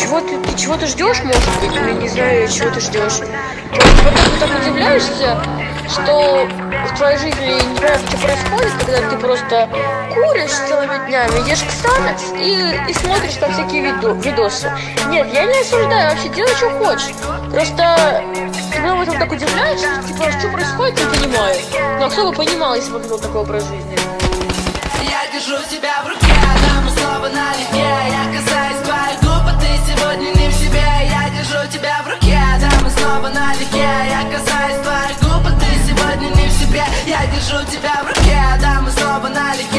ты чего-то ждешь, может быть, или не знаю, чего ты ждешь. Потом ты так удивляешься, что в твоей жизни не понятно, что происходит, когда ты просто куришь целыми днями, идешь к Санекс и смотришь там всякие видосы. Нет, я не осуждаю, вообще делай, что хочешь. Просто ты об этом так удивляешься, типа, что происходит, не понимаю. Но кто бы понимал, если бы был такой образ жизни? Я держу тебя в руке, да, мы снова налегке. Я касаюсь твоих губ, а ты сегодня не в себе. Я держу тебя в руке, да, мы снова налегке. Я касаюсь твоих губ, а ты сегодня не в себе. Я держу тебя в руке, да, мы снова налегке.